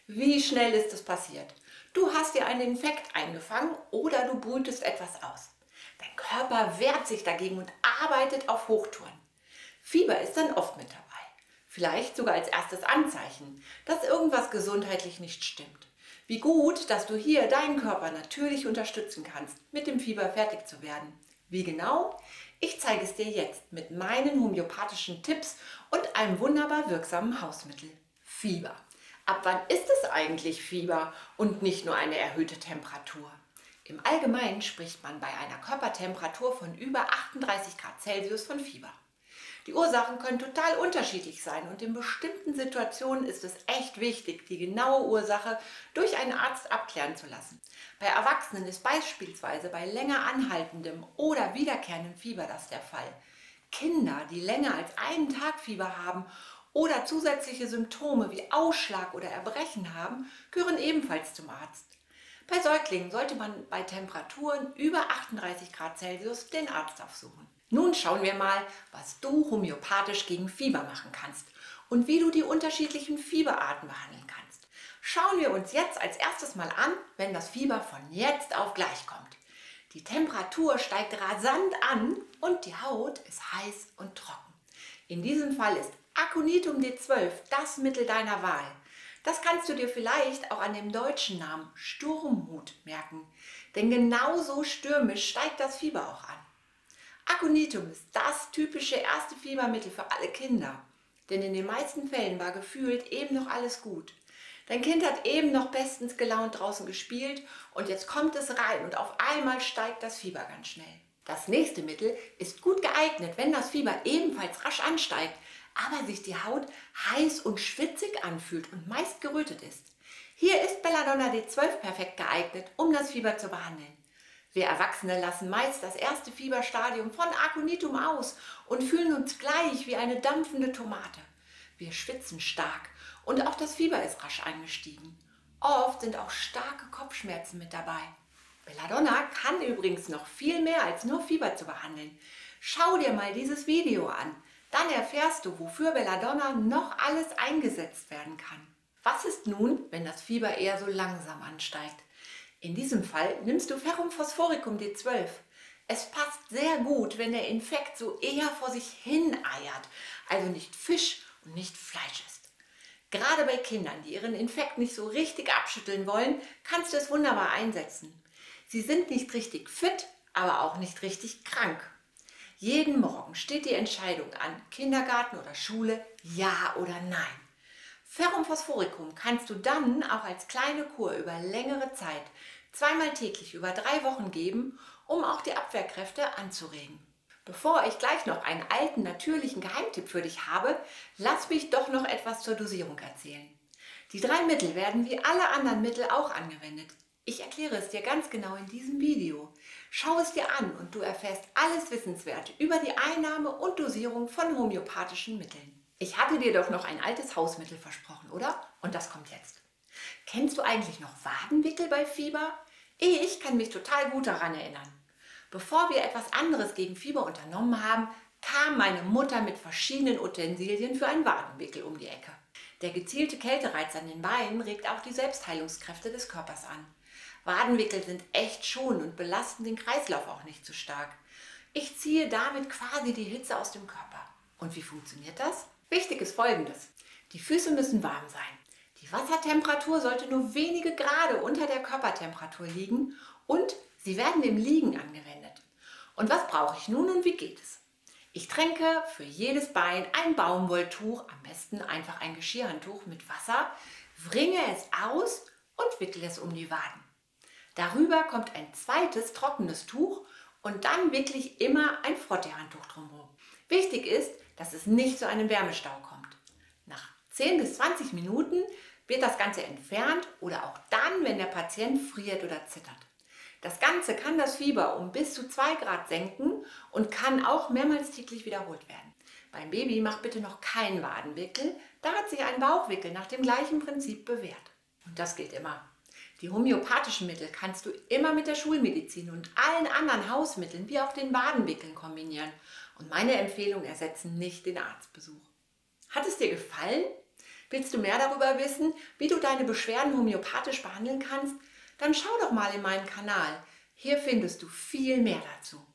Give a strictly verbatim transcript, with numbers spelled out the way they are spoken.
Wie schnell ist es passiert? Du hast dir einen Infekt eingefangen oder du brütest etwas aus. Dein Körper wehrt sich dagegen und arbeitet auf Hochtouren. Fieber ist dann oft mit dabei. Vielleicht sogar als erstes Anzeichen, dass irgendwas gesundheitlich nicht stimmt. Wie gut, dass du hier deinen Körper natürlich unterstützen kannst, mit dem Fieber fertig zu werden. Wie genau? Ich zeige es dir jetzt mit meinen homöopathischen Tipps und einem wunderbar wirksamen Hausmittel. Fieber. Ab wann ist es eigentlich Fieber und nicht nur eine erhöhte Temperatur? Im Allgemeinen spricht man bei einer Körpertemperatur von über achtunddreißig Grad Celsius von Fieber. Die Ursachen können total unterschiedlich sein und in bestimmten Situationen ist es echt wichtig, die genaue Ursache durch einen Arzt abklären zu lassen. Bei Erwachsenen ist beispielsweise bei länger anhaltendem oder wiederkehrendem Fieber das der Fall. Kinder, die länger als einen Tag Fieber haben oder zusätzliche Symptome wie Ausschlag oder Erbrechen haben, gehören ebenfalls zum Arzt. Bei Säuglingen sollte man bei Temperaturen über achtunddreißig Grad Celsius den Arzt aufsuchen. Nun schauen wir mal, was du homöopathisch gegen Fieber machen kannst und wie du die unterschiedlichen Fieberarten behandeln kannst. Schauen wir uns jetzt als erstes mal an, wenn das Fieber von jetzt auf gleich kommt. Die Temperatur steigt rasant an und die Haut ist heiß und trocken. In diesem Fall ist Aconitum D zwölf das Mittel deiner Wahl. Das kannst du dir vielleicht auch an dem deutschen Namen Sturmhut merken, denn genauso stürmisch steigt das Fieber auch an. Aconitum ist das typische erste Fiebermittel für alle Kinder, denn in den meisten Fällen war gefühlt eben noch alles gut. Dein Kind hat eben noch bestens gelaunt draußen gespielt und jetzt kommt es rein und auf einmal steigt das Fieber ganz schnell. Das nächste Mittel ist gut geeignet, wenn das Fieber ebenfalls rasch ansteigt, aber sich die Haut heiß und schwitzig anfühlt und meist gerötet ist. Hier ist Belladonna D zwölf perfekt geeignet, um das Fieber zu behandeln. Wir Erwachsene lassen meist das erste Fieberstadium von Aconitum aus und fühlen uns gleich wie eine dampfende Tomate. Wir schwitzen stark und auch das Fieber ist rasch angestiegen. Oft sind auch starke Kopfschmerzen mit dabei. Belladonna kann übrigens noch viel mehr als nur Fieber zu behandeln. Schau dir mal dieses Video an. Dann erfährst du, wofür Belladonna noch alles eingesetzt werden kann. Was ist nun, wenn das Fieber eher so langsam ansteigt? In diesem Fall nimmst du Ferrum phosphoricum D zwölf. Es passt sehr gut, wenn der Infekt so eher vor sich hin eiert, also nicht Fisch und nicht Fleisch ist. Gerade bei Kindern, die ihren Infekt nicht so richtig abschütteln wollen, kannst du es wunderbar einsetzen. Sie sind nicht richtig fit, aber auch nicht richtig krank. Jeden Morgen steht die Entscheidung an, Kindergarten oder Schule, ja oder nein. Ferrum phosphoricum kannst du dann auch als kleine Kur über längere Zeit, zweimal täglich über drei Wochen geben, um auch die Abwehrkräfte anzuregen. Bevor ich gleich noch einen alten, natürlichen Geheimtipp für dich habe, lass mich doch noch etwas zur Dosierung erzählen. Die drei Mittel werden wie alle anderen Mittel auch angewendet. Ich erkläre es dir ganz genau in diesem Video. Schau es dir an und du erfährst alles Wissenswerte über die Einnahme und Dosierung von homöopathischen Mitteln. Ich hatte dir doch noch ein altes Hausmittel versprochen, oder? Und das kommt jetzt. Kennst du eigentlich noch Wadenwickel bei Fieber? Ich kann mich total gut daran erinnern. Bevor wir etwas anderes gegen Fieber unternommen haben, kam meine Mutter mit verschiedenen Utensilien für einen Wadenwickel um die Ecke. Der gezielte Kältereiz an den Beinen regt auch die Selbstheilungskräfte des Körpers an. Wadenwickel sind echt schonend und belasten den Kreislauf auch nicht so stark. Ich ziehe damit quasi die Hitze aus dem Körper. Und wie funktioniert das? Wichtig ist Folgendes. Die Füße müssen warm sein. Die Wassertemperatur sollte nur wenige Grade unter der Körpertemperatur liegen und sie werden im Liegen angewendet. Und was brauche ich nun und wie geht es? Ich tränke für jedes Bein ein Baumwolltuch, am besten einfach ein Geschirrhandtuch mit Wasser, wringe es aus und wickle es um die Waden. Darüber kommt ein zweites trockenes Tuch und dann wickle ich immer ein Frotteehandtuch drumherum. Wichtig ist, dass es nicht zu einem Wärmestau kommt. Nach zehn bis zwanzig Minuten wird das Ganze entfernt oder auch dann, wenn der Patient friert oder zittert. Das Ganze kann das Fieber um bis zu zwei Grad senken und kann auch mehrmals täglich wiederholt werden. Beim Baby mach bitte noch keinen Wadenwickel, da hat sich ein Bauchwickel nach dem gleichen Prinzip bewährt. Und das gilt immer. Die homöopathischen Mittel kannst du immer mit der Schulmedizin und allen anderen Hausmitteln wie auch den Wadenwickeln kombinieren. Und meine Empfehlung: ersetzen nicht den Arztbesuch. Hat es dir gefallen? Willst du mehr darüber wissen, wie du deine Beschwerden homöopathisch behandeln kannst? Dann schau doch mal in meinen Kanal. Hier findest du viel mehr dazu.